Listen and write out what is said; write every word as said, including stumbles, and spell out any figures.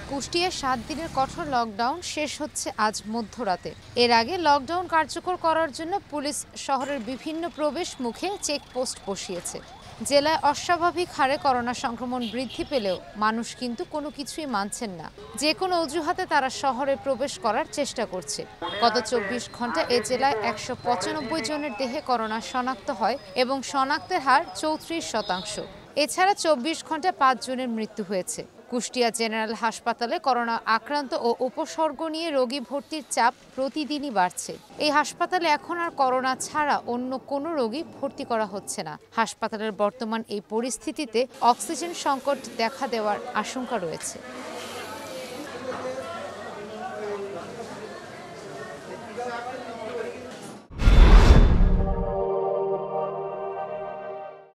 কুষ্টিয়ায় সাত দিনের কঠোর লকডাউন শেষ হচ্ছে আজ মধ্যরাতে। এর আগে লকডাউন কার্যকর করার জন্য পুলিশ শহরের বিভিন্ন প্রবেশ মুখে চেকপোস্ট বসিয়েছে। জেলায় অস্বাভাবিক হারে করোনা সংক্রমণ বৃদ্ধি পেলেও মানুষ কিন্তু কোনো কিছুই মানছেন না। যে কোনো অজুহাতে তারা শহরে প্রবেশ করার চেষ্টা করছে। গত চব্বিশ ঘন্টা এ জেলায় একশো পঁচানব্বই জনের দেহে করোনা শনাক্ত হয় এবং শনাক্তের হার চৌত্রিশ শতাংশ। এছাড়া চব্বিশ ঘন্টায় পাঁচ জনের মৃত্যু হয়েছে। কুষ্টিয়া জেনারেল হাসপাতালে করোনা আক্রান্ত ও উপসর্গ নিয়ে রোগী ভর্তির চাপ প্রতিদিনই বাড়ছে। এই হাসপাতালে এখন আর করোনা ছাড়া অন্য কোনো রোগী ভর্তি করা হচ্ছে না। হাসপাতালের বর্তমান এই পরিস্থিতিতে অক্সিজেন সংকট দেখা দেওয়ার আশঙ্কা রয়েছে।